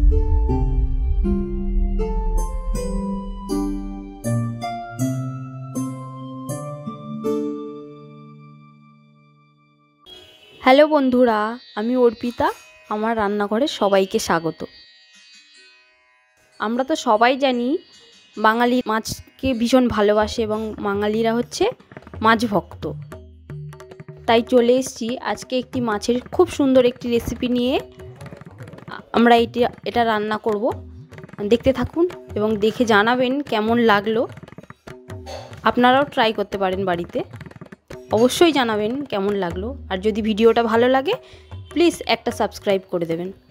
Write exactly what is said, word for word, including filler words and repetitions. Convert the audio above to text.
Hello বন্ধুরা, আমি অর্পিতা। আমার রান্নাঘরে সবাইকে স্বাগত। আমরা তো সবাই জানি বাঙালি মাছকে ভীষণ ভালোবাসে এবং বাঙালিরা হচ্ছে মাছ ভক্ত। তাই চলে এসেছি আজকে একটি মাছের খুব সুন্দর একটি রেসিপি নিয়ে। আমরা এটা এটা রান্না করব। দেখতে থাকুন এবং দেখে জানাবেন কেমন লাগলো। আপনারাও ট্রাই করতে পারেন বাড়িতে। অবশ্যই জানাবেন কেমন লাগলো। আর যদি ভিডিওটা ভালো লাগে প্লিজ একটা সাবস্ক্রাইব করে দেবেন।